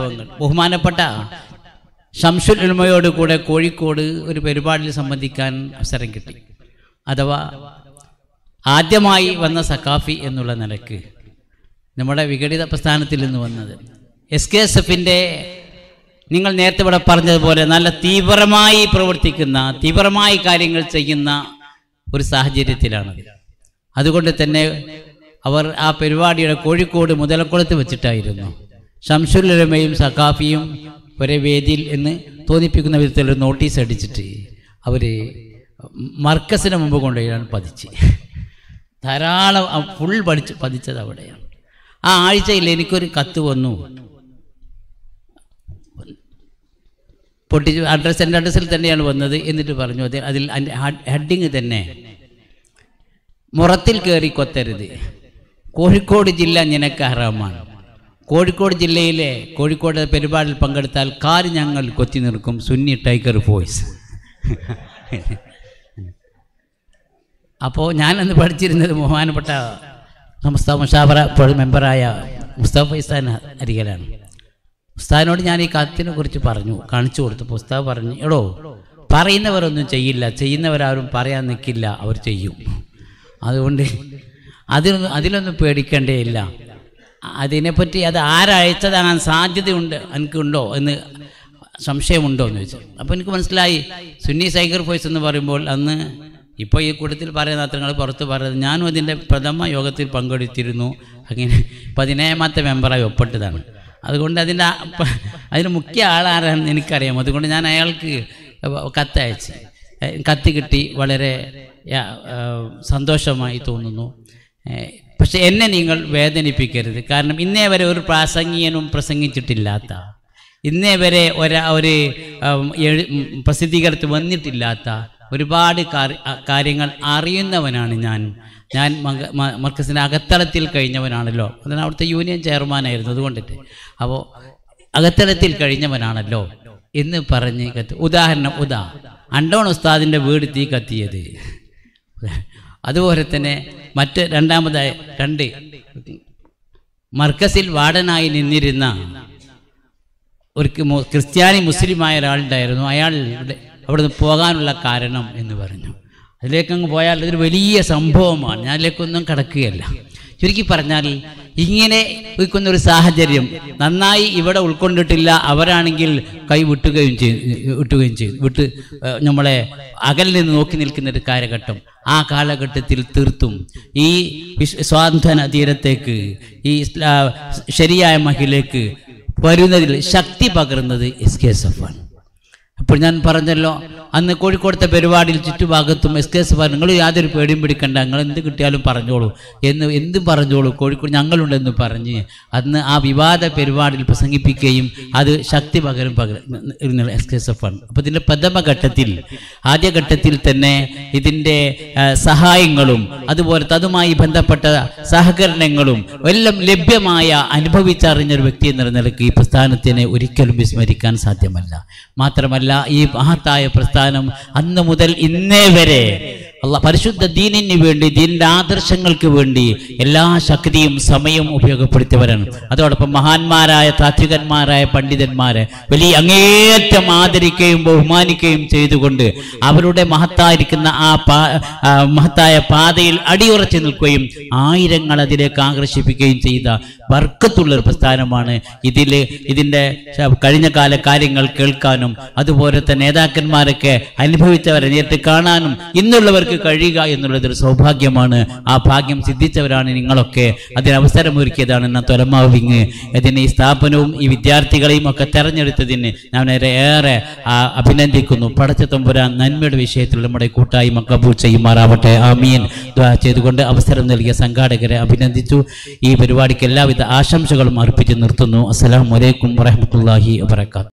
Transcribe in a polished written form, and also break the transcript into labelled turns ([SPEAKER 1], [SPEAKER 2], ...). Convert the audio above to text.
[SPEAKER 1] അനുഭവങ്ങൾ. ബഹുമാനപ്പെട്ട ശംസുൽ ഉലമയോട് കൂടെ കോഴിക്കോട് ഒരു പരിപാടിയിൽ സംബന്ധിക്കാൻ അവസരം കിട്ടി. അഥവാ ആദ്യമായി വന്ന സഖാഫി എന്നുള്ള നിലക്ക് നമ്മുടെ വിഘടിത പ്രസ്ഥാനത്തിൽ നിന്ന് വന്നത് SKSF-ന്റെ നിങ്ങൾ നേരത്തെ ഇവിടെ പറഞ്ഞതുപോലെ നല്ല തീവ്രമായി പ്രവർത്തിക്കുന്ന, തീവ്രമായി കാര്യങ്ങൾ ചെയ്യുന്ന ഒരു സാഹചര്യത്തിലാണത്. അതുകൊണ്ട് തന്നെ അവർ ആ പരിപാടിയുടെ കോഴിക്കോട് മുതലക്കുളത്ത് വെച്ചിട്ടായിരുന്നു. ശംസുൽ ഉലമയും സഖാഫിയും ഒരേ വേദിയിൽ എന്ന് തോന്നിപ്പിക്കുന്ന വിധത്തിലൊരു നോട്ടീസ് അടിച്ചിട്ട് അവർ മർക്കസിന് മുമ്പ് കൊണ്ടുപോയാണ് പതിച്ച്. ധാരാളം ഫുൾ പതിച്ചത് അവിടെയാണ്. ആ ആഴ്ചയിൽ എനിക്കൊരു കത്ത് വന്നു. പൊട്ടിച്ച് എൻ്റെ അഡ്രസ്സിൽ തന്നെയാണ് വന്നത്. എന്നിട്ട് പറഞ്ഞു അതിൽ ഹെഡിങ് തന്നെ മുറത്തിൽ കയറി കൊത്തരുത്, കോഴിക്കോട് ജില്ല നിനക്ക് ഹറാമാണ്. കോഴിക്കോട് ജില്ലയിലെ കോഴിക്കോട് പരിപാടിയിൽ പങ്കെടുത്താൽ കാല് ഞങ്ങൾ കൊത്തി നിൽക്കും, സുന്നി ടൈഗർ ബോയ്സ്. അപ്പോൾ ഞാനന്ന് പഠിച്ചിരുന്നത് ബഹുമാനപ്പെട്ട സമസ്ത മുഷാവറ മെമ്പറായ മുസ്തഫ ഫൈസാൻ അരികലാണ്. ഉസ്താദിനോട് ഞാൻ ഈ കത്തിനെ കുറിച്ച് പറഞ്ഞു, കാണിച്ചു കൊടുത്തപ്പോൾ ഉസ്താദ് പറഞ്ഞു, എടോ പറയുന്നവരൊന്നും ചെയ്യില്ല, ചെയ്യുന്നവരാരും പറയാൻ നിൽക്കില്ല, അവർ ചെയ്യും. അതുകൊണ്ട് അതിലൊന്നും പേടിക്കേണ്ടേയില്ല. അതിനെപ്പറ്റി അത് ആരയച്ചതാകാൻ സാധ്യതയുണ്ട്, എനിക്കുണ്ടോ എന്ന് സംശയമുണ്ടോ എന്ന് ചോദിച്ചു. അപ്പോൾ എനിക്ക് മനസ്സിലായി സുന്നി ടൈഗർ ബോയ്സ് എന്ന് പറയുമ്പോൾ അന്ന് ഇപ്പോൾ ഈ കൂട്ടത്തിൽ പറയുന്ന അത്രങ്ങൾ പുറത്ത് പറയുന്നത് ഞാനും അതിൻ്റെ പ്രഥമ യോഗത്തിൽ പങ്കെടുത്തിരുന്നു. അങ്ങനെ 17ാമത്തെ മെമ്പറായി ഒപ്പിട്ടതാണ്. അതുകൊണ്ട് അതിന് മുഖ്യ ആളാരാണെന്ന് എനിക്കറിയാം. അതുകൊണ്ട് ഞാൻ അയാൾക്ക് കത്തയച്ച്, കത്ത് കിട്ടി, വളരെ സന്തോഷമായി തോന്നുന്നു. പക്ഷെ എന്നെ നിങ്ങൾ വേദനിപ്പിക്കരുത്. കാരണം ഇന്നേ വരെ ഒരു പ്രാസംഗികനും പ്രസംഗിച്ചിട്ടില്ലാത്ത, ഇന്നേ വരെ ഒരു പ്രസിദ്ധീകരണത്തിൽ വന്നിട്ടില്ലാത്ത ഒരുപാട് കാര്യങ്ങൾ അറിയുന്നവനാണ് ഞാൻ. മർക്കസിൻ്റെ അകത്തളത്തിൽ കഴിഞ്ഞവനാണല്ലോ. അതിന് അവിടുത്തെ യൂണിയൻ ചെയർമാനായിരുന്നു. അതുകൊണ്ടിട്ട് അപ്പോൾ അകത്തളത്തിൽ കഴിഞ്ഞവനാണല്ലോ എന്ന് പറഞ്ഞ് ഉദാഹരണം അണ്ടോൺ ഉസ്താദിൻ്റെ വീട് തീ കത്തിയത്. അതുപോലെ തന്നെ മറ്റ് രണ്ടാമതായ 2 മർക്കസിൽ വാർഡനായി നിന്നിരുന്ന ഒരു ക്രിസ്ത്യാനി മുസ്ലിമായ ഒരാളുണ്ടായിരുന്നു. അയാൾ അവിടുന്ന് പോകാനുള്ള കാരണം എന്ന് പറഞ്ഞു. അതിലേക്കങ്ങ് പോയാൽ അതൊരു വലിയ സംഭവമാണ്. ഞാൻ അതിലേക്കൊന്നും കടക്കുകയല്ല. ചുരുക്കി പറഞ്ഞാൽ ഇങ്ങനെ ഒരു സാഹചര്യം നന്നായി ഇവിടെ ഉൾക്കൊണ്ടിട്ടില്ല. അവരാണെങ്കിൽ കൈ വിട്ടുകയും ചെയ്തു നമ്മളെ അകലിൽ നിന്ന് നോക്കി നിൽക്കുന്ന ഒരു കാലഘട്ടം. ആ കാലഘട്ടത്തിൽ തീർത്തും ഈ സ്വാതന്ത്ര്യ തീരത്തേക്ക്, ഈ ശരിയായ മഹിലേക്ക് വരുന്നതിൽ ശക്തി പകർന്നത് SKSF ആണ്. അപ്പോൾ ഞാൻ പറഞ്ഞല്ലോ, അന്ന് കോഴിക്കോടത്തെ പരിപാടിയിൽ ചുറ്റുഭാഗത്തും SKSF നിങ്ങൾ യാതൊരു പേടിയും പിടിക്കണ്ട, നിങ്ങൾ എന്ത് കിട്ടിയാലും പറഞ്ഞോളൂ എന്തും പറഞ്ഞോളൂ, കോഴിക്കോട് ഞങ്ങളുണ്ടെന്ന് പറഞ്ഞ് അന്ന് ആ വിവാദ പരിപാടിയിൽ പ്രസംഗിപ്പിക്കുകയും അത് ശക്തി പകരുന്ന SKSF ആണ്. അപ്പോൾ ഇതിൻ്റെ പ്രഥമഘട്ടത്തിൽ, ആദ്യഘട്ടത്തിൽ തന്നെ ഇതിൻ്റെ സഹായങ്ങളും അതുപോലെ അതുമായി ബന്ധപ്പെട്ട സഹകരണങ്ങളും എല്ലാം ലഭ്യമായ അനുഭവിച്ചറിഞ്ഞൊരു വ്യക്തി എന്ന നിലയ്ക്ക് ഈ പ്രസ്ഥാനത്തിനെ ഒരിക്കലും വിസ്മരിക്കാൻ സാധ്യമല്ല. മാത്രമല്ല ഈ മഹത്തായ പ്രസ്ഥാനം അന്ന് മുതൽ ഇന്നേ വരെ പരിശുദ്ധ ദീനിന് വേണ്ടി, ദീനിന്റെ ആദർശങ്ങൾക്ക് വേണ്ടി എല്ലാ ശക്തിയും സമയവും ഉപയോഗപ്പെടുത്തിയവരാണ്. അതോടൊപ്പം മഹാന്മാരായ താത്വികന്മാരായ പണ്ഡിതന്മാരെ വലിയ അങ്ങേയറ്റം ആദരിക്കുകയും ബഹുമാനിക്കുകയും ചെയ്തുകൊണ്ട് അവരുടെ മഹത്തായിരിക്കുന്ന ആ മഹത്തായ പാതയിൽ അടിയുറച്ചു നിൽക്കുകയും ആയിരങ്ങൾ അതിലേക്ക് ആകർഷിപ്പിക്കുകയും ചെയ്ത ബർക്കത്തുള്ളൊരു പ്രസ്ഥാനമാണ്. ഇതിൻ്റെ കഴിഞ്ഞ കാല കാര്യങ്ങൾ കേൾക്കാനും അതുപോലെ തന്നെ നേതാക്കന്മാരൊക്കെ അനുഭവിച്ചവരെ നേരിട്ട് കാണാനും ഇന്നുള്ളവർക്ക് കഴിയുക എന്നുള്ളതൊരു സൗഭാഗ്യമാണ്. ആ ഭാഗ്യം സിദ്ധിച്ചവരാണ് നിങ്ങളൊക്കെ. അതിനവസരമൊരുക്കിയതാണ് തൊലമാവിങ്. ഇതിന് ഈ സ്ഥാപനവും ഈ വിദ്യാർത്ഥികളെയും ഒക്കെ തെരഞ്ഞെടുത്തതിന് ഞാൻ ഏറെ അഭിനന്ദിക്കുന്നു. പടച്ച തമ്പുരാൻ നന്മയുടെ വിഷയത്തിൽ നമ്മുടെ കൂട്ടായ്മ കബൂൽ ചെയ്യുമാറാവട്ടെ. ആമീൻ. ദുആ ചെയ്തുകൊണ്ട് അവസരം നൽകിയ സംഘാടകരെ അഭിനന്ദിച്ചു. ഈ പരിപാടിക്ക് എല്ലാവിധ ആശംസകളും അർപ്പിച്ച് നിർത്തുന്നു. അസ്സലാമു അലൈക്കും വറഹ്മത്തുള്ളാഹി വബറകാതുഹു.